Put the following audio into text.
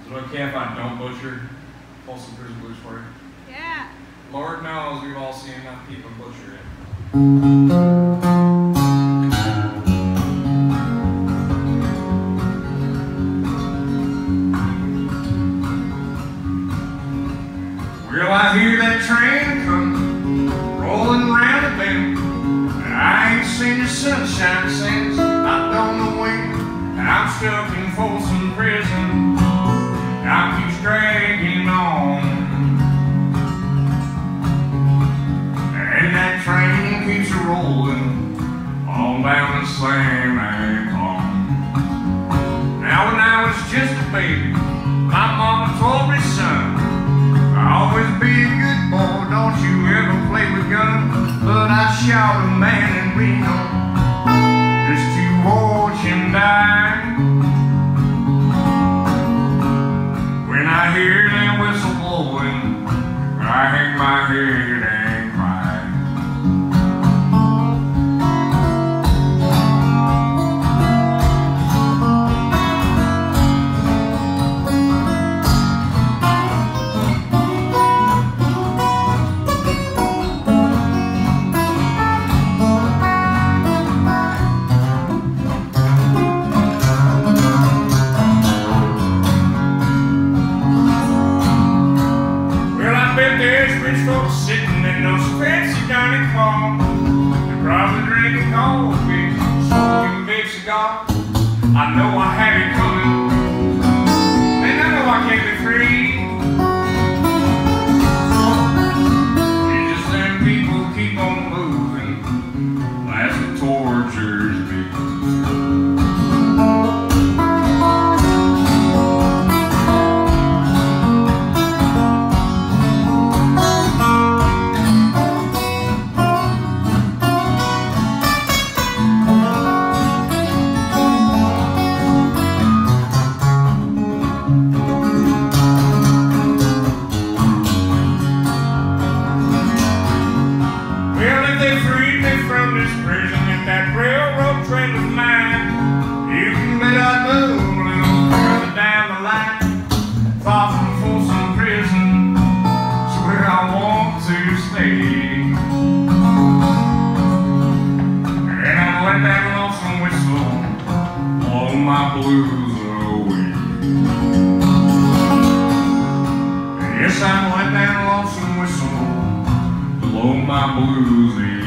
Is it okay if I don't butcher Folsom Prison Blues for you? Yeah. Lord knows we've all seen enough people butcher it. Well, I hear that train come rolling round the bend. I ain't seen the sunshine since I don't know when. I'm stuck in Folsom Prison. Time keeps dragging on, and that train keeps rolling on down the same home. Now, when I was just a baby, my mama told me, son, always be a good boy, don't you ever play with guns. But I shot a man in Reno just to watch him die. When I hear that whistle blowing, I hang my head and cry. There's rich folks sitting in those fancy dining cars. They're probably drinking coffee, smoking big cigars. I know I have it coming, and I know I can't be free. It's just them people keep on moving, that's what tortures me. Far from Folsom Prison, it's where I want to stay. And I let that lonesome whistle blow my blues away. Yes, I let that lonesome whistle blow my blues away.